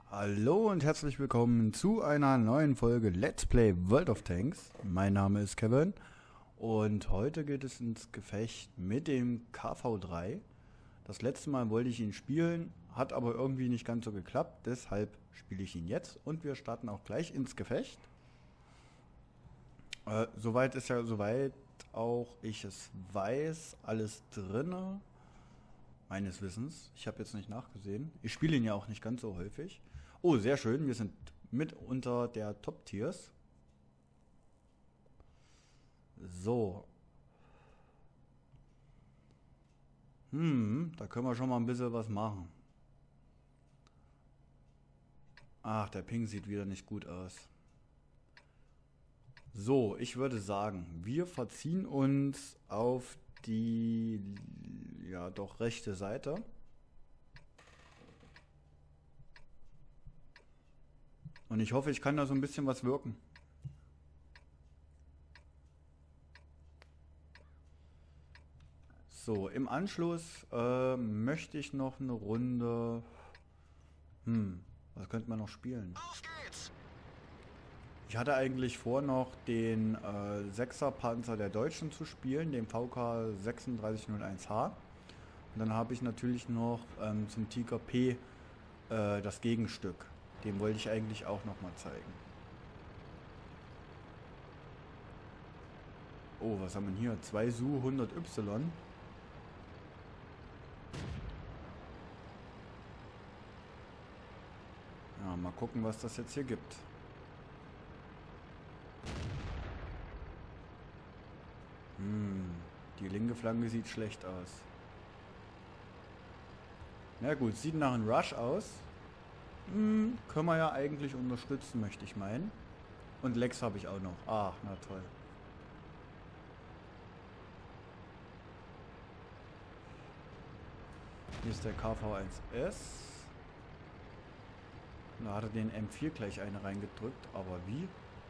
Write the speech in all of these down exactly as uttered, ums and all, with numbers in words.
Hallo und herzlich willkommen zu einer neuen Folge Let's Play World of Tanks. Mein Name ist Kevin und heute geht es ins Gefecht mit dem K V drei. Das letzte Mal wollte ich ihn spielen, hat aber irgendwie nicht ganz so geklappt, deshalb spiele ich ihn jetzt und wir starten auch gleich ins Gefecht. Äh, soweit ist ja soweit auch ich es weiß, alles drinne. Meines Wissens. Ich habe jetzt nicht nachgesehen. Ich spiele ihn ja auch nicht ganz so häufig. Oh, sehr schön. Wir sind mit unter der Top-Tiers. So. Hm, da können wir schon mal ein bisschen was machen. Ach, der Ping sieht wieder nicht gut aus. So, ich würde sagen, wir verziehen uns auf die, ja doch, rechte Seite. Und ich hoffe, ich kann da so ein bisschen was wirken. So, im Anschluss äh, möchte ich noch eine Runde... Hm, was könnte man noch spielen? Auf geht's! Ich hatte eigentlich vor, noch den äh, sechser Panzer der Deutschen zu spielen, den V K sechsunddreißig null eins H. Und dann habe ich natürlich noch ähm, zum Tiger P äh, das Gegenstück. Den wollte ich eigentlich auch noch mal zeigen. Oh, was haben wir denn hier? zwei S U hundert Y. Ja, mal gucken, was das jetzt hier gibt. Hm, die linke Flanke sieht schlecht aus. Na gut, sieht nach einem Rush aus. Hm, können wir ja eigentlich unterstützen, möchte ich meinen. Und Lex habe ich auch noch. Ach, na toll. Hier ist der K V eins S. Da hat er den M vier gleich eine reingedrückt, aber wie?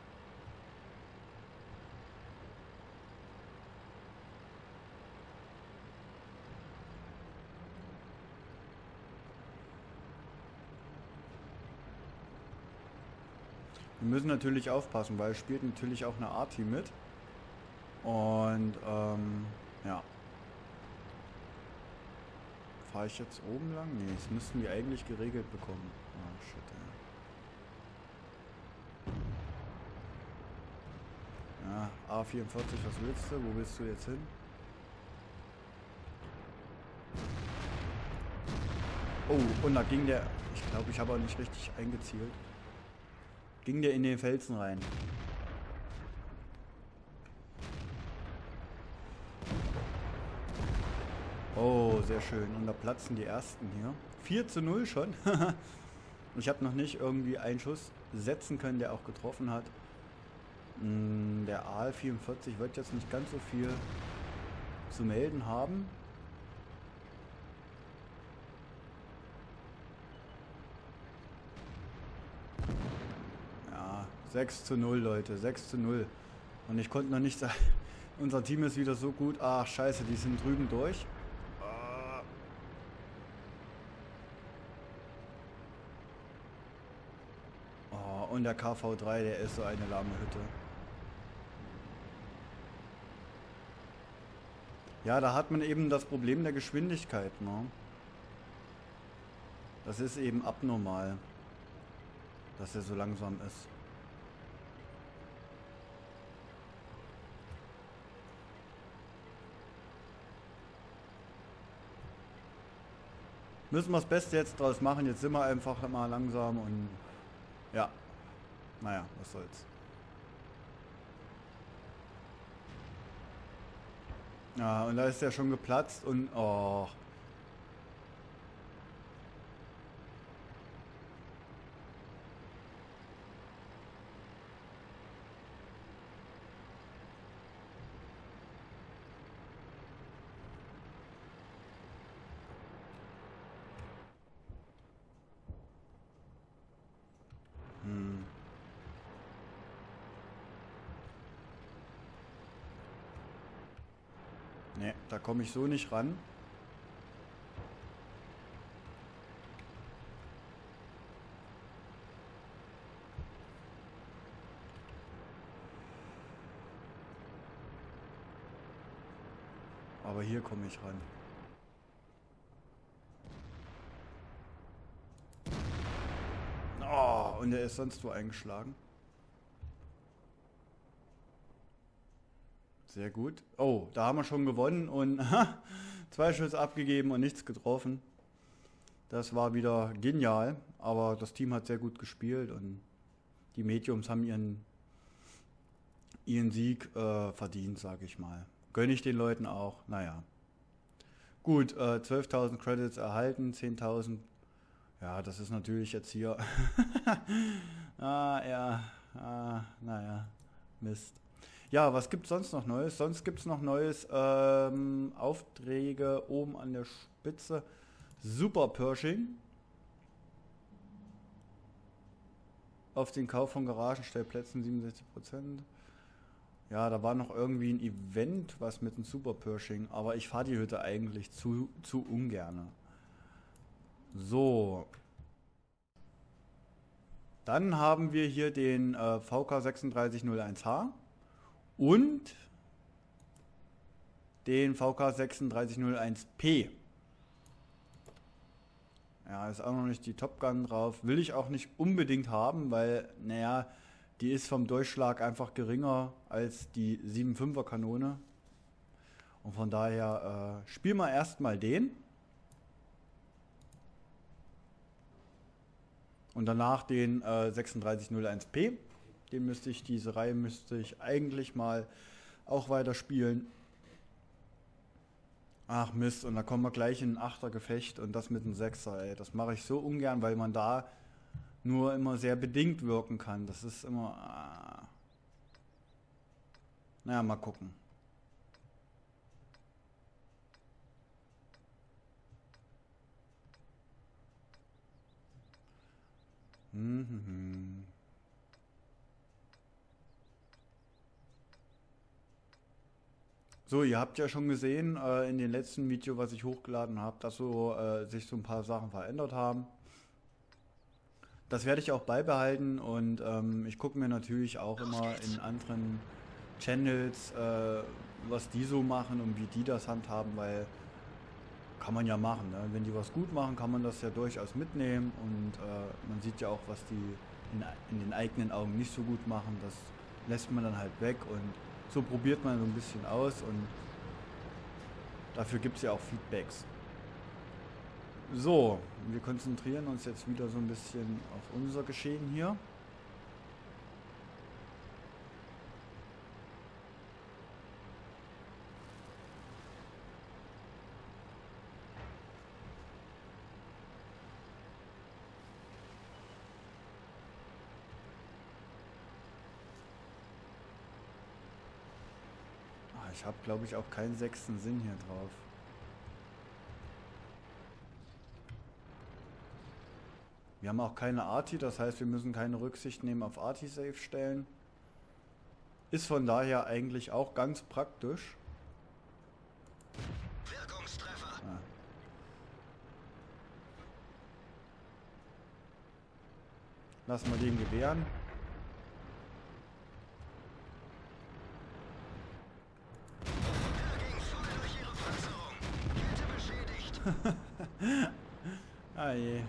Wir müssen natürlich aufpassen, weil es spielt natürlich auch eine A-Team mit. Und, ähm, ja. Fahre ich jetzt oben lang? Nee, das müssten wir eigentlich geregelt bekommen. Ah, shit, ja. Ja, A vierundvierzig, was willst du? Wo willst du jetzt hin? Oh, und da ging der... Ich glaube, ich habe auch nicht richtig eingezielt. Ging der in den Felsen rein. Oh, sehr schön. Und da platzen die ersten hier. vier zu null schon. Ich habe noch nicht irgendwie einen Schuss setzen können, der auch getroffen hat. Der A L vierundvierzig wird jetzt nicht ganz so viel zu melden haben. sechs zu null, Leute. sechs zu null. Und ich konnte noch nicht sagen, unser Team ist wieder so gut. Ach, scheiße, die sind drüben durch. Oh, und der K V drei, der ist so eine lahme Hütte. Ja, da hat man eben das Problem der Geschwindigkeit, ne? Das ist eben abnormal, dass er so langsam ist. Müssen wir das Beste jetzt draus machen. Jetzt sind wir einfach mal langsam und ja, naja, was soll's. Ja, und da ist der schon geplatzt und oh. Hm. Ne, da komme ich so nicht ran. Aber hier komme ich ran. Oh, und er ist sonst wo eingeschlagen. Sehr gut. Oh, da haben wir schon gewonnen und zwei Schüsse abgegeben und nichts getroffen. Das war wieder genial, aber das Team hat sehr gut gespielt und die Mediums haben ihren, ihren Sieg äh, verdient, sage ich mal. Gönne ich den Leuten auch. Naja. Gut, äh, zwölftausend Credits erhalten, zehntausend. Ja, das ist natürlich jetzt hier. ah, ja. Ah, naja. Mist. Ja, was gibt es sonst noch Neues? Sonst gibt es noch Neues. Ähm, Aufträge oben an der Spitze. Super Pershing. Auf den Kauf von Garagenstellplätzen siebenundsechzig Prozent. Ja, da war noch irgendwie ein Event, was mit dem Super Pershing, aber ich fahre die Hütte eigentlich zu, zu ungerne. So. Dann haben wir hier den äh, V K sechsunddreißig null eins H und den V K sechsunddreißig null eins P. Ja, ist auch noch nicht die Top Gun drauf. Will ich auch nicht unbedingt haben, weil, naja, die ist vom Durchschlag einfach geringer als die sieben Komma fünfer Kanone. Und von daher äh, spielen wir erstmal den. Und danach den äh, sechsunddreißig null eins P. Den müsste ich, diese Reihe müsste ich eigentlich mal auch weiter spielen. Ach Mist, und da kommen wir gleich in ein Achter-Gefecht und das mit einem Sechser, ey. Das mache ich so ungern, weil man da nur immer sehr bedingt wirken kann. Das ist immer... Ah. Naja, mal gucken. Mhm. So, ihr habt ja schon gesehen äh, in dem letzten Video, was ich hochgeladen habe, dass so äh, sich so ein paar Sachen verändert haben. Das werde ich auch beibehalten und ähm, ich gucke mir natürlich auch immer in anderen Channels, äh, was die so machen und wie die das handhaben, weil kann man ja machen. Ne? Wenn die was gut machen, kann man das ja durchaus mitnehmen und äh, man sieht ja auch, was die in, in den eigenen Augen nicht so gut machen. Das lässt man dann halt weg und so probiert man so ein bisschen aus und dafür gibt es ja auch Feedbacks. So, wir konzentrieren uns jetzt wieder so ein bisschen auf unser Geschehen hier. Ah, ich habe, glaube ich, auch keinen sechsten Sinn hier drauf. Wir haben auch keine Arti, das heißt, wir müssen keine Rücksicht nehmen auf Arti-Safe stellen. Ist von daher eigentlich auch ganz praktisch. Wirkungstreffer. Ja. Lassen wir den gewähren. Ah je.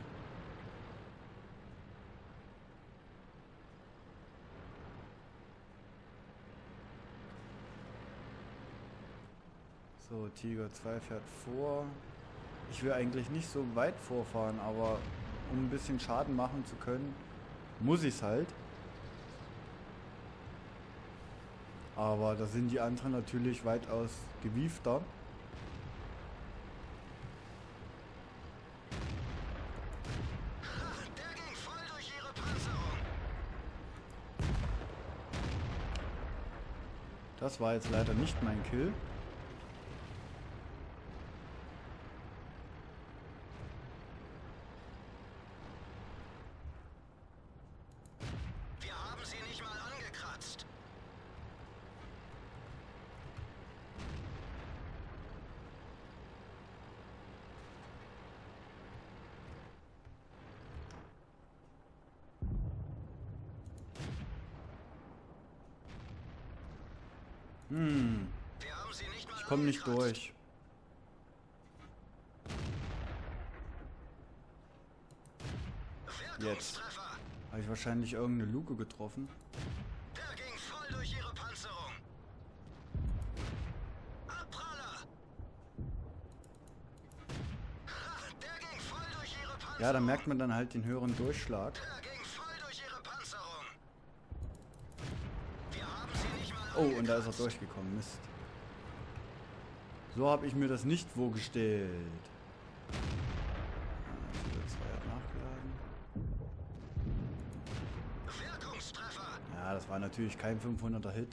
So, Tiger zwei fährt vor. Ich will eigentlich nicht so weit vorfahren, aber um ein bisschen Schaden machen zu können, muss ich es halt. Aber da sind die anderen natürlich weitaus gewiefter. Das war jetzt leider nicht mein Kill. Wir haben sie nicht mal angekratzt. Hm. Wir haben sie nicht mal Ich komme nicht durch. Jetzt habe ich wahrscheinlich irgendeine Luke getroffen. Der ging voll durch ihre Panzerung. Abpraller! Ha, der ging voll durch ihre Panzerung. Ja, da merkt man dann halt den höheren Durchschlag. Der ging voll durch ihre Panzerung. Wir haben sie nicht mal Oh, und da ist er angekratzt. durchgekommen. Mist. So habe ich mir das nicht vorgestellt. Wirkungstreffer. Ja, das war natürlich kein fünfhunderter Hit.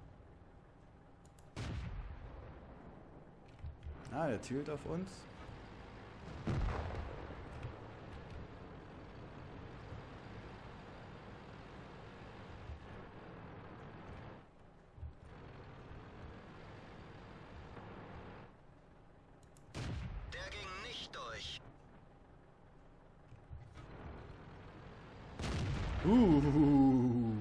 Ah, der zielt auf uns. Der ging nicht durch. Uh.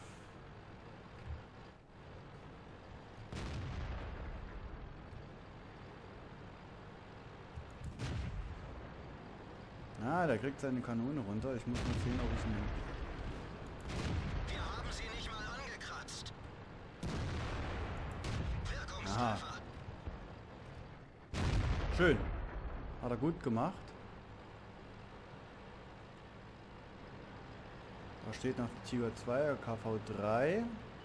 Ah, der kriegt seine Kanone runter. Ich muss mal sehen, ob ich ihn... Wir haben sie nicht mal angekratzt. Aha. Wirkungstreffer. Schön. Hat er gut gemacht. Da steht noch Tiger zwei, K V drei.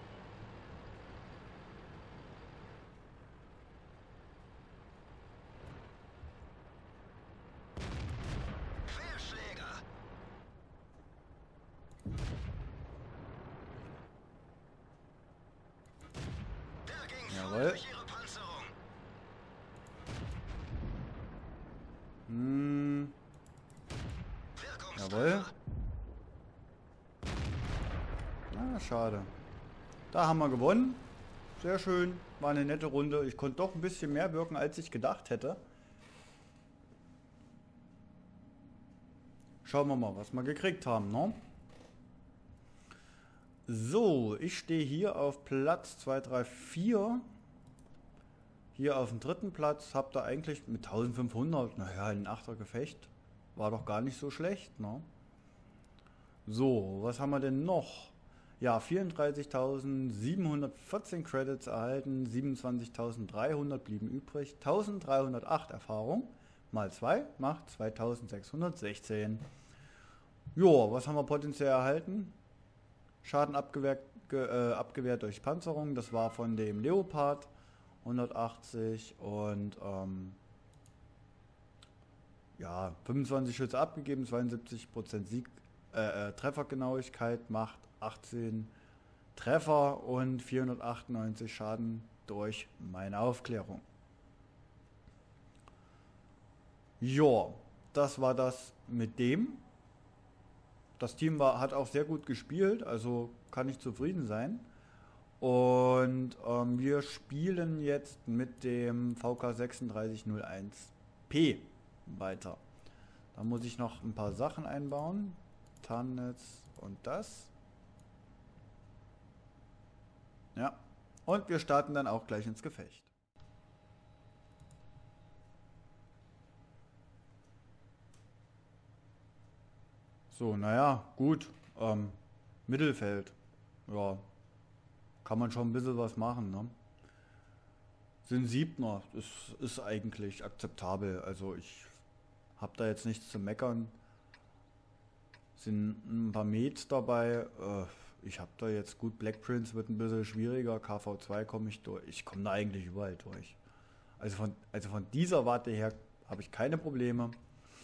Querschläger. Der ging voll Jawohl. durch ihre Panzerung. Hm, Wirkungstreffer. jawohl. Ah, schade. Da haben wir gewonnen. Sehr schön. War eine nette Runde. Ich konnte doch ein bisschen mehr wirken, als ich gedacht hätte. Schauen wir mal, was wir gekriegt haben, ne? So, ich stehe hier auf Platz zwei, drei, vier. Hier auf dem dritten Platz. Habt ihr eigentlich mit eintausendfünfhundert, naja, ein achter Gefecht. War doch gar nicht so schlecht, ne? So, was haben wir denn noch? Ja, vierunddreißigtausendsiebenhundertvierzehn Credits erhalten, siebenundzwanzigtausenddreihundert blieben übrig, eintausenddreihundertacht Erfahrung mal zwei macht zweitausendsechshundertsechzehn. Jo, was haben wir potenziell erhalten? Schaden abgewehrt, ge, äh, abgewehrt durch Panzerung, das war von dem Leopard hundertachtzig und ähm, ja, fünfundzwanzig Schüsse abgegeben, zweiundsiebzig Prozent Sieg, äh, äh, Treffergenauigkeit macht achtzehn Treffer und vierhundertachtundneunzig Schaden durch meine Aufklärung. Ja, das war das mit dem. Das Team war, hat auch sehr gut gespielt, also kann ich zufrieden sein. Und ähm, wir spielen jetzt mit dem V K sechsunddreißig null eins P weiter. Da muss ich noch ein paar Sachen einbauen. Tarnnetz und das. Ja, und wir starten dann auch gleich ins Gefecht. So, naja, gut. Ähm, Mittelfeld. Ja, kann man schon ein bisschen was machen, ne? Sind Siebner. Das ist eigentlich akzeptabel. Also ich habe da jetzt nichts zu meckern. Sind ein paar Mates dabei. Äh, ich habe da jetzt gut. Black Prince wird ein bisschen schwieriger. K V zwei komme ich durch. Ich komme da eigentlich überall durch. Also von, also von dieser Warte her habe ich keine Probleme.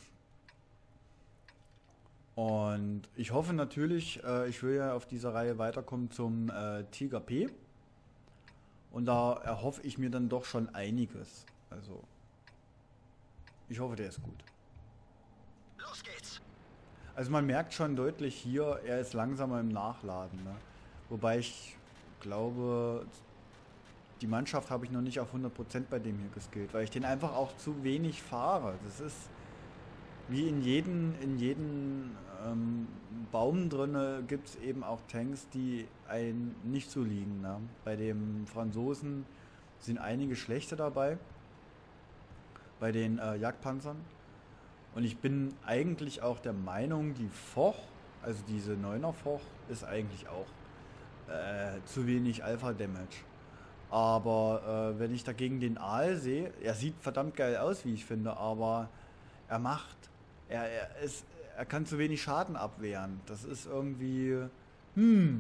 Und ich hoffe natürlich, äh, ich will ja auf dieser Reihe weiterkommen zum äh, Tiger P. Und da erhoffe ich mir dann doch schon einiges. Also, ich hoffe, der ist gut. Los geht's. Also man merkt schon deutlich hier, er ist langsamer im Nachladen. Ne? Wobei ich glaube, die Mannschaft habe ich noch nicht auf hundert Prozent bei dem hier geskillt, weil ich den einfach auch zu wenig fahre. Das ist wie in jedem in jeden, ähm, Baum drinne gibt es eben auch Tanks, die einen nicht so liegen. Ne? Bei dem Franzosen sind einige schlechte dabei, bei den äh, Jagdpanzern. Und ich bin eigentlich auch der Meinung, die Foch, also diese neuner Foch, ist eigentlich auch äh, zu wenig Alpha-Damage. Aber äh, wenn ich dagegen den Aal sehe, er sieht verdammt geil aus, wie ich finde, aber er macht, er, er, ist, er kann zu wenig Schaden abwehren. Das ist irgendwie, hm.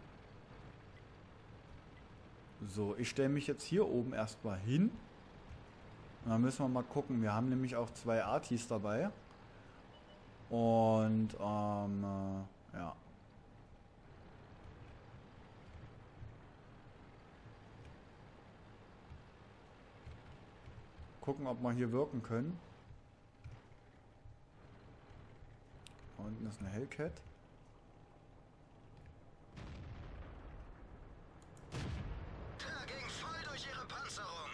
So, ich stelle mich jetzt hier oben erstmal hin. Und dann müssen wir mal gucken. Wir haben nämlich auch zwei Artis dabei. Und, ähm, äh, ja. Gucken, ob wir hier wirken können. Da unten ist eine Hellcat. Der ging voll durch ihre Panzerung.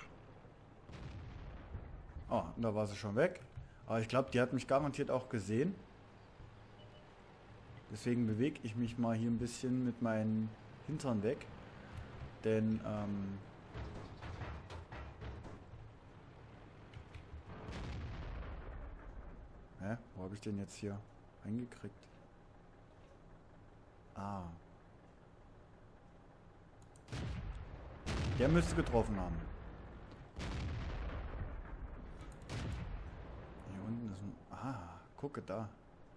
Oh, und da war sie schon weg. Aber ich glaube, die hat mich garantiert auch gesehen. Deswegen bewege ich mich mal hier ein bisschen mit meinen Hintern weg. Denn, ähm... Hä? Wo habe ich den jetzt hier eingekriegt? Ah. Der müsste getroffen haben. Hier unten ist ein... Ah, gucke da.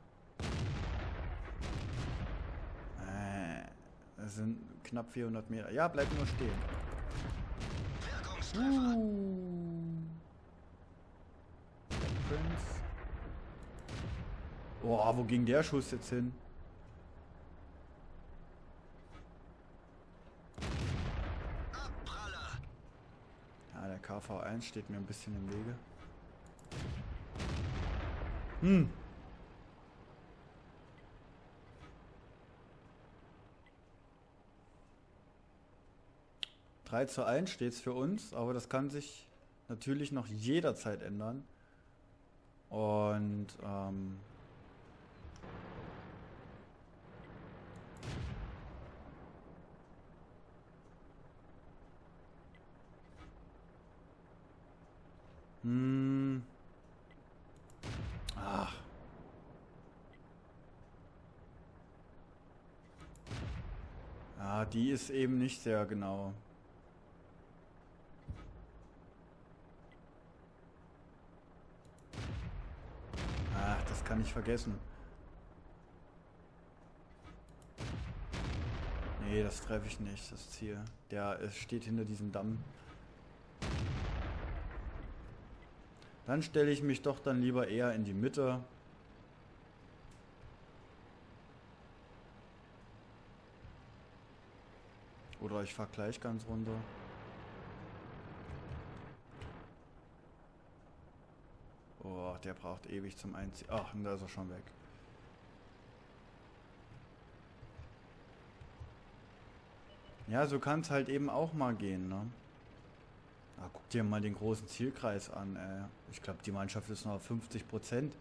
Äh, das sind knapp vierhundert Meter. Ja, bleib nur stehen. Wirkungstreffer. Uh. Prince. Boah, wo ging der Schuss jetzt hin? Abpraller. Ja, der K V eins steht mir ein bisschen im Wege. Hm. drei zu eins steht es für uns, aber das kann sich natürlich noch jederzeit ändern. Und, ähm... Hm. Ach. Ja, die ist eben nicht sehr genau. Ach, das kann ich vergessen. Nee, das treffe ich nicht, das Ziel. Der es steht hinter diesem Damm. Dann stelle ich mich doch dann lieber eher in die Mitte. Oder ich fahre gleich ganz runter. Oh, der braucht ewig zum Einziehen. Ach, und da ist er schon weg. Ja, so kann es halt eben auch mal gehen, ne? Ah, guck dir mal den großen Zielkreis an, ey. Ich glaube, die Mannschaft ist noch auf fünfzig Prozent.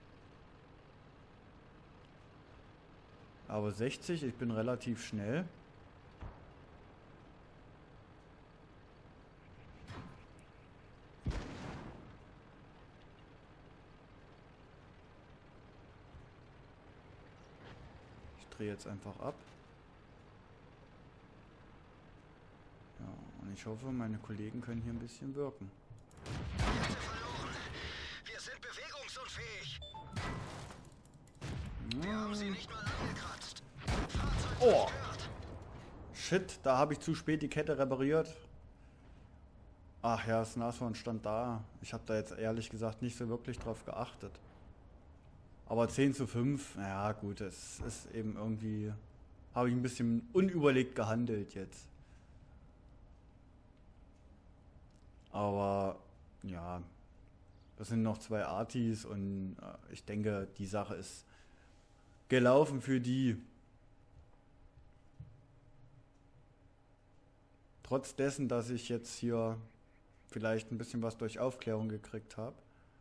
Aber sechzig, ich bin relativ schnell. Ich drehe jetzt einfach ab. Ja, und ich hoffe, meine Kollegen können hier ein bisschen wirken. Verloren. Wir sind bewegungsunfähig. Wir haben sie nicht mal angekratzt. Fahrzeug Oh! zerstört. Shit, da habe ich zu spät die Kette repariert. Ach ja, das Nashorn stand da. Ich habe da jetzt ehrlich gesagt nicht so wirklich drauf geachtet. Aber zehn zu fünf, naja gut, es ist eben irgendwie... Habe ich ein bisschen unüberlegt gehandelt jetzt. Aber ja, das sind noch zwei Artis und äh, ich denke, die Sache ist gelaufen für die. Trotz dessen, dass ich jetzt hier vielleicht ein bisschen was durch Aufklärung gekriegt habe.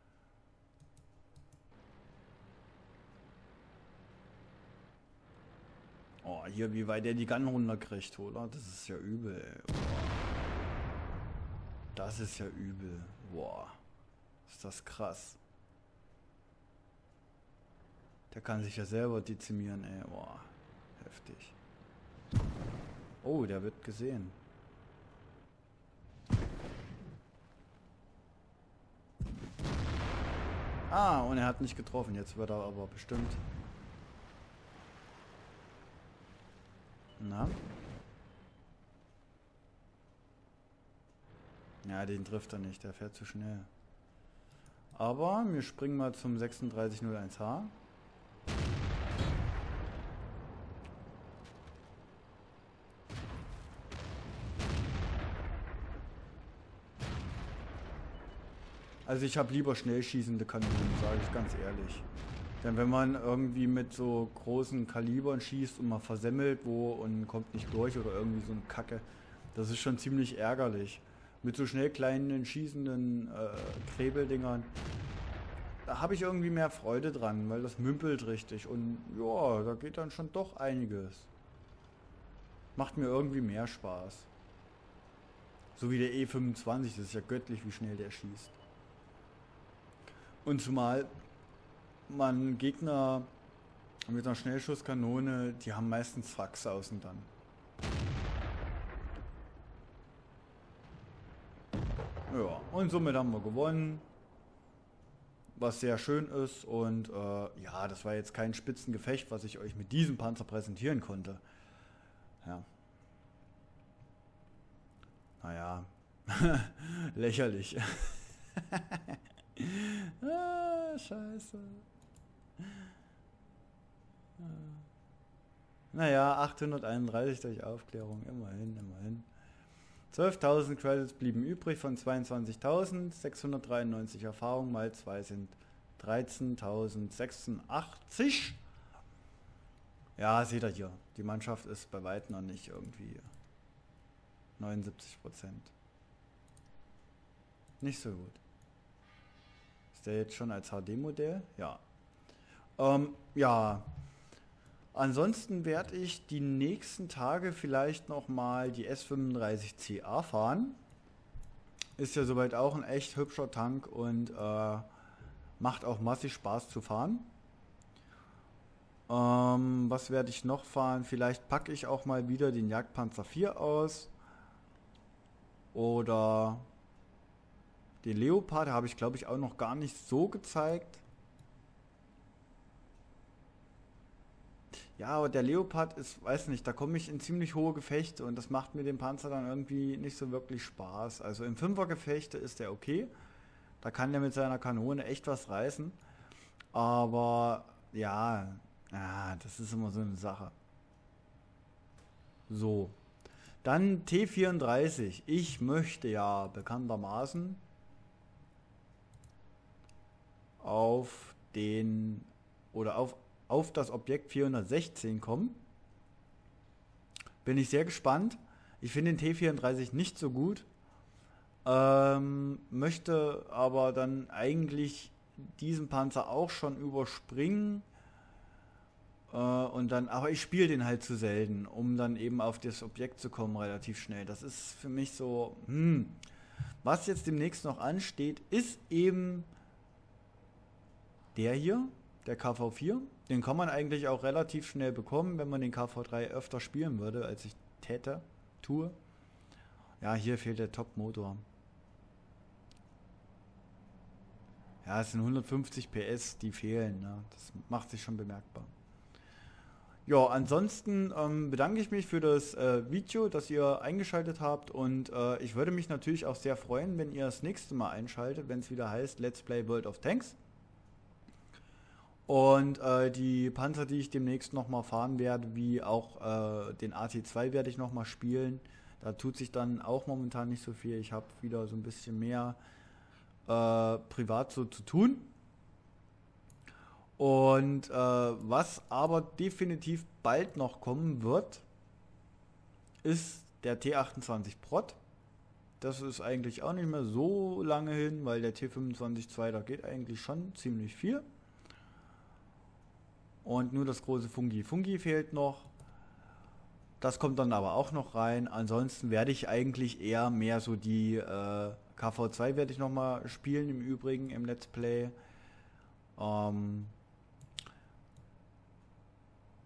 Oh, hier, wie weit der die Gun runterkriegt, oder? Das ist ja übel, ey. Das ist ja übel. Boah. Ist das krass. Der kann sich ja selber dezimieren, ey. Boah, heftig. Oh, der wird gesehen. Ah, und er hat nicht getroffen. Jetzt wird er aber bestimmt. Na? Ja, den trifft er nicht. Der fährt zu schnell. Aber wir springen mal zum sechsunddreißig null eins H. Also ich habe lieber schnell schießende Kanonen, sage ich ganz ehrlich. Denn wenn man irgendwie mit so großen Kalibern schießt und man versemmelt wo und kommt nicht durch oder irgendwie so eine Kacke, das ist schon ziemlich ärgerlich. Mit so schnell kleinen schießenden äh, Krebeldingern, da habe ich irgendwie mehr Freude dran, weil das mümpelt richtig und ja, da geht dann schon doch einiges. Macht mir irgendwie mehr Spaß. So wie der E fünfundzwanzig, das ist ja göttlich, wie schnell der schießt. Und zumal man Gegner mit einer Schnellschusskanone, die haben meistens Faxe außen dann. Ja, und somit haben wir gewonnen. Was sehr schön ist und äh, ja, das war jetzt kein Spitzengefecht, was ich euch mit diesem Panzer präsentieren konnte. Ja. Naja, lächerlich. Ah, scheiße. Naja, achthunderteinunddreißig durch Aufklärung, immerhin, immerhin. zwölftausend Credits blieben übrig von zweiundzwanzigtausend, sechshundertdreiundneunzig Erfahrung mal zwei sind dreizehntausendsechsundachtzig. Ja, seht ihr hier, die Mannschaft ist bei weitem noch nicht irgendwie neunundsiebzig Prozent. Nicht so gut. Ist der jetzt schon als H D-Modell? Ja. Ähm, ja. Ansonsten werde ich die nächsten Tage vielleicht nochmal die S fünfunddreißig C A fahren. Ist ja soweit auch ein echt hübscher Tank und äh, macht auch massig Spaß zu fahren. Ähm, was werde ich noch fahren? Vielleicht packe ich auch mal wieder den Jagdpanzer vier aus. Oder den Leopard, habe ich glaube ich auch noch gar nicht so gezeigt. Ja, aber der Leopard ist, weiß nicht, da komme ich in ziemlich hohe Gefechte und das macht mir den Panzer dann irgendwie nicht so wirklich Spaß. Also im Fünfergefechte ist der okay. Da kann der mit seiner Kanone echt was reißen. Aber ja, ja, das ist immer so eine Sache. So. Dann T vierunddreißig. Ich möchte ja bekanntermaßen auf den oder auf, auf das Objekt vierhundertsechzehn kommen. Bin ich sehr gespannt. Ich finde den T vierunddreißig nicht so gut. Ähm, möchte aber dann eigentlich diesen Panzer auch schon überspringen. Äh, und dann, aber ich spiele den halt zu selten, um dann eben auf das Objekt zu kommen relativ schnell. Das ist für mich so, hm. Was jetzt demnächst noch ansteht, ist eben der hier, der K V vier. Den kann man eigentlich auch relativ schnell bekommen, wenn man den K V drei öfter spielen würde, als ich täte, tue. Ja, hier fehlt der Top-Motor. Ja, es sind hundertfünfzig P S, die fehlen. Ne? Das macht sich schon bemerkbar. Ja, ansonsten ähm, bedanke ich mich für das äh, Video, das ihr eingeschaltet habt. Und äh, ich würde mich natürlich auch sehr freuen, wenn ihr das nächste Mal einschaltet, wenn es wieder heißt Let's Play World of Tanks. Und äh, die Panzer, die ich demnächst nochmal fahren werde, wie auch äh, den A T zwei werde ich nochmal spielen. Da tut sich dann auch momentan nicht so viel. Ich habe wieder so ein bisschen mehr äh, privat so zu tun. Und äh, was aber definitiv bald noch kommen wird, ist der T achtundzwanzig Prot. Das ist eigentlich auch nicht mehr so lange hin, weil der T fünfundzwanzig zwei, da geht eigentlich schon ziemlich viel. Und nur das große Fungi. Fungi fehlt noch. Das kommt dann aber auch noch rein. Ansonsten werde ich eigentlich eher mehr so die äh, K V zwei werde ich nochmal spielen, im Übrigen im Let's Play. Ähm,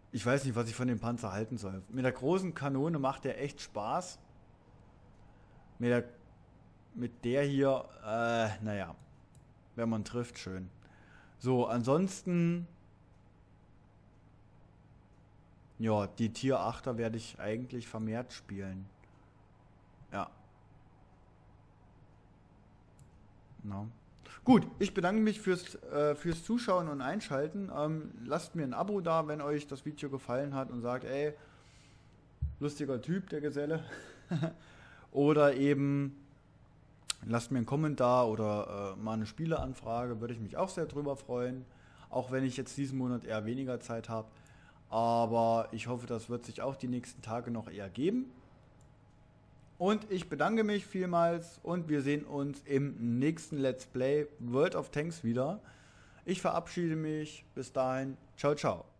Ich weiß nicht, was ich von dem Panzer halten soll. Mit der großen Kanone macht der echt Spaß. Mit der, mit der hier, äh, naja, wenn man trifft, schön. So, ansonsten, ja, die Tier achter werde ich eigentlich vermehrt spielen. Ja. No. Gut, ich bedanke mich fürs, äh, fürs Zuschauen und Einschalten. Ähm, lasst mir ein Abo da, wenn euch das Video gefallen hat und sagt, ey, lustiger Typ, der Geselle. Oder eben lasst mir einen Kommentar oder äh, mal eine Spieleanfrage, würde ich mich auch sehr drüber freuen. Auch wenn ich jetzt diesen Monat eher weniger Zeit habe. Aber ich hoffe, das wird sich auch die nächsten Tage noch eher geben. Und ich bedanke mich vielmals und wir sehen uns im nächsten Let's Play World of Tanks wieder. Ich verabschiede mich. Bis dahin. Ciao, ciao.